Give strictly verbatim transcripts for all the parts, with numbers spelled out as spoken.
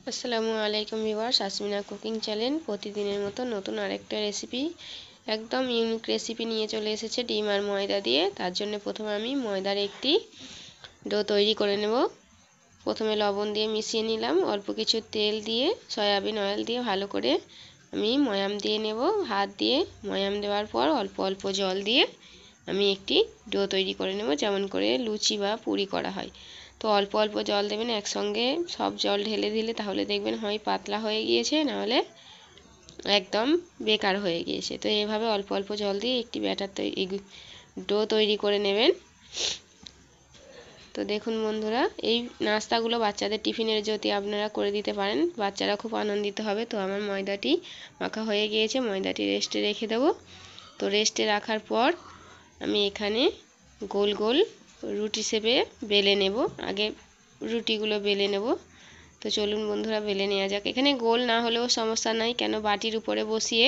আসসালামু আলাইকুম viewers, Asmina cooking channel প্রতিদিনের মতো নতুন আরেকটা রেসিপি, একদম ইউনিক রেসিপি নিয়ে চলে এসেছে ডিম আর ময়দা দিয়ে। তার জন্য প্রথমে আমি ময়দার একটি ডো তৈরি করে নেব। প্রথমে লবণ দিয়ে মিশিয়ে নিলাম, অল্প কিছু তেল দিয়ে সয়াবিন অয়েল দিয়ে ভালো করে আমি ময়াম দিয়ে নেব। হাত দিয়ে ময়াম দেওয়ার পর অল্প অল্প জল দিয়ে আমি একটি ডো তৈরি করে নেব, যেমন করে লুচি বা পুরি করা হয়। তো অল্প অল্প জল দেবেন, একসঙ্গে সব জল ঢেলে দিলে তাহলে দেখবেন হয় পাতলা হয়ে গিয়েছে, নাহলে একদম বেকার হয়ে গিয়েছে। তো এইভাবে অল্প অল্প জল দিয়ে একটি ব্যাটার তৈরি ডো তৈরি করে নেবেন। তো দেখুন বন্ধুরা, এই নাস্তাগুলো বাচ্চাদের টিফিনের যদি আপনারা করে দিতে পারেন, বাচ্চারা খুব আনন্দিত হবে। তো আমার ময়দাটি মাখা হয়ে গিয়েছে, ময়দাটি রেস্টে রেখে দেব। তো রেস্টে রাখার পর আমি এখানে গোল গোল রুটি শেপে বেলে নেব। আগে রুটিগুলো বেলে নেব। তো চলুন বন্ধুরা বেলে নেওয়া যাক। এখানে গোল না হলেও সমস্যা নাই, কেন বাটির উপরে বসিয়ে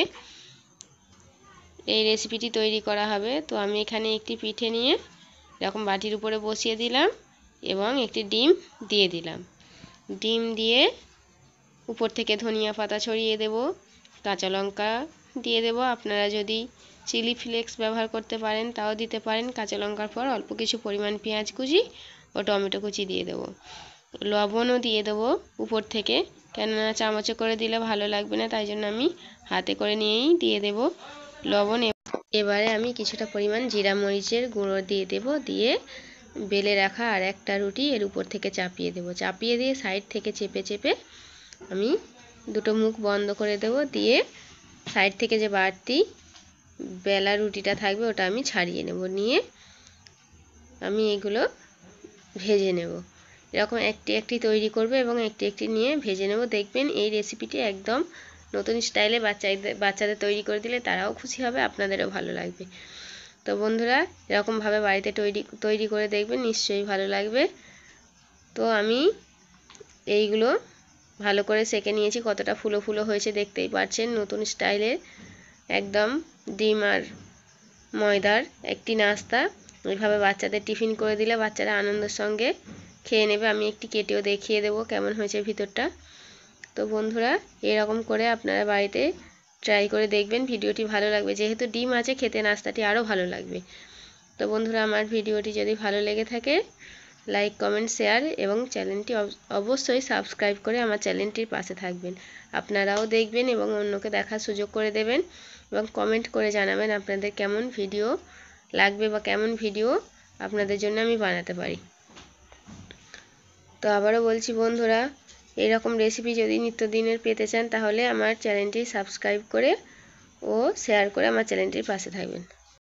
এই রেসিপিটি তৈরি করা হবে। তো আমি এখানে একটি পিঠে নিয়ে এরকম বাটির উপরে বসিয়ে দিলাম এবং একটি ডিম দিয়ে দিলাম। ডিম দিয়ে উপর থেকে ধনিয়া পাতা ছড়িয়ে দেব, কাঁচা লঙ্কা দিয়ে দেব। আপনারা যদি চিলি ফ্লেক্স ব্যবহার করতে পারেন তাও দিতে পারেন। কাঁচা লঙ্কার পর অল্প কিছু পরিমাণ পেঁয়াজ কুচি ও টমেটো কুচি দিয়ে দেব। লবণও দিয়ে দেবো উপর থেকে, কেননা চামচে করে দিলে ভালো লাগবে না, তাই জন্য আমি হাতে করে নিয়েই দিয়ে দেব লবণ। এবারে আমি কিছুটা পরিমাণ জিরা মরিচের গুঁড়ো দিয়ে দেব, দিয়ে বেলে রাখা আর একটা রুটি এর উপর থেকে চাপিয়ে দেব। চাপিয়ে দিয়ে সাইড থেকে চেপে চেপে আমি দুটো মুখ বন্ধ করে দেব, দিয়ে সাইড থেকে যে বাড়তি বেলা রুটিটা থাকবে ওটা আমি ছাড়িয়ে নেব। নিয়ে আমি এগুলো ভেজে নেব। এরকম একটি একটি তৈরি করবে এবং একটি একটি নিয়ে ভেজে নেব। দেখবেন এই রেসিপিটি একদম নতুন স্টাইলে বাচ্চাদের বাচ্চাদের তৈরি করে দিলে তারাও খুশি হবে, আপনাদেরও ভালো লাগবে। তো বন্ধুরা, এরকমভাবে বাড়িতে তৈরি তৈরি করে দেখবেন, নিশ্চয়ই ভালো লাগবে। তো আমি এইগুলো ভালো করে সেঁকে নিয়েছি, কতটা ফুলো ফুলো হয়েছে দেখতেই পাচ্ছেন। নতুন স্টাইলে একদম ডিম আর ময়দার একটি নাস্তা, এইভাবে বাচ্চাদের টিফিন করে দিলে বাচ্চারা আনন্দের সঙ্গে খেয়ে নেবে। আমি একটি কেটেও দেখিয়ে দেবো কেমন হয়েছে ভিতরটা। তো বন্ধুরা, এরকম করে আপনারা বাড়িতে ট্রাই করে দেখবেন, ভিডিওটি ভালো লাগবে। যেহেতু ডিম আছে, খেতে নাস্তাটি আরও ভালো লাগবে। তো বন্ধুরা, আমার ভিডিওটি যদি ভালো লেগে থাকে লাইক কমেন্ট শেয়ার এবং চ্যানেলটি অবশ্যই সাবস্ক্রাইব করে আমার চ্যানেলটির পাশে থাকবেন। আপনারাও দেখবেন এবং অন্যকে দেখার সুযোগ করে দেবেন এবং কমেন্ট করে জানাবেন আপনাদের কেমন ভিডিও লাগবে বা কেমন ভিডিও আপনাদের জন্য আমি বানাতে পারি। তো আবারও বলছি বন্ধুরা, এরকম রেসিপি যদি নিত্যদিনের পেতে চান তাহলে আমার চ্যানেলটি সাবস্ক্রাইব করে ও শেয়ার করে আমার চ্যানেলটির পাশে থাকবেন।